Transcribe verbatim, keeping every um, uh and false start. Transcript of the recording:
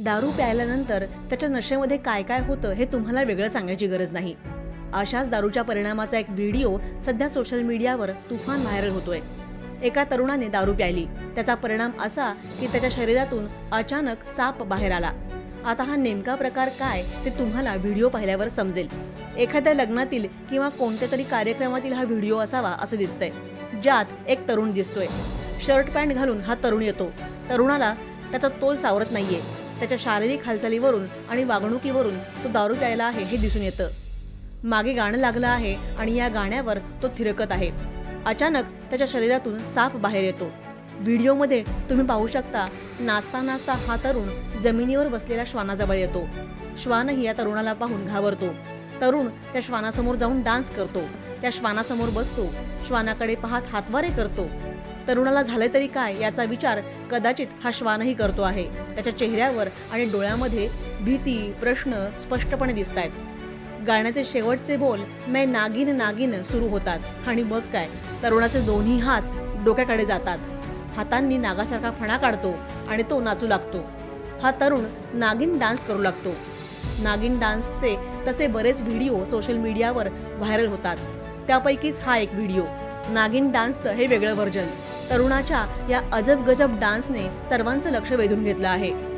दारू प्यायल्यानंतर त्याच्या नशेमध्ये काय काय होतं हे तुम्हाला वेगळं सांगायची गरज नाही। अशाच दारूच्या परिणामाचा एक व्हिडिओ सध्या सोशल मीडियावर तुफान व्हायरल होतोय। एका तरुणाने दारू प्यायली, त्याचा परिणाम असा की त्याच्या शरीरातून अचानक साप बाहेर आला। आता हा नेमका प्रकार काय ते तुम्हाला व्हिडिओ पाहिल्यावर समजेल। एखाद्या लग्नातील किंवा कोणत्या तरी कार्यक्रमातील हा व्हिडिओ असावा असं दिसतंय, ज्यात एक तरुण दिसतोय। शर्ट पॅन्ट घालून हा तरुण येतो। तरुणाला त्याचा तोल सावरत नाहीये। त्याच्या शारीरिक हालचालीवरून आणि वागणुकीवरून तो दारू प्यायला आहे हे दिसून येतं। मागे गाणं लागलं आहे आणि या गाण्यावर तो थिरकत आहे। अचानक त्याच्या शरीरातून साप बाहेर येतो। व्हिडिओमध्ये तुम्ही पाहू शकता, नाचता नाचता हा तरुण जमिनीवर बसलेल्या श्वानाजवळ येतो। श्वानही या तरुणाला पाहून घाबरतो। तरुण त्या श्वानासमोर जाऊन डान्स करतो, त्या श्वानासमोर बसतो, श्वानाकडे पाहत हातवारे करतो। तरुणाला झाले तरी काय याचा विचार कदाचित हा श्वानही करतो आहे। त्याच्या चेहऱ्यावर आणि डोळ्यामध्ये भीती, प्रश्न स्पष्टपणे दिसतायत। गाण्याचे शेवटचे बोल मैं नागिन नागिन सुरू होतात आणि मग काय, तरुणाचे दोन्ही हात डोक्याकडे जातात। हातांनी नागासारखा फणा काढतो आणि तो नाचू लागतो। हा तरुण नागिन डान्स करू लागतो। नागिन डान्सचे तसे बरेच व्हिडिओ सोशल मीडियावर व्हायरल होतात, त्यापैकीच हा एक व्हिडिओ। नागिन डान्सचं हे वेगळं व्हर्जन। तरुणाच्या या अजब गजब डान्सने सर्वांचं लक्ष वेधून घेतलं आहे।